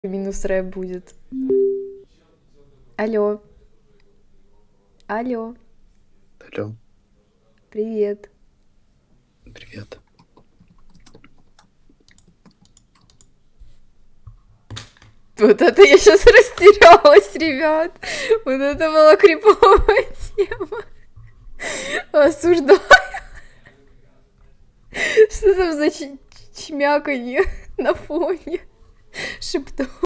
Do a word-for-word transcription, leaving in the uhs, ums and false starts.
Минус рэп будет. Алло. Алло. Алло. Привет. Привет. Вот это я сейчас растерялась, ребят. Вот это была криповая тема. Осуждаю. Что там за ч- чмяканье на фоне? Шептун.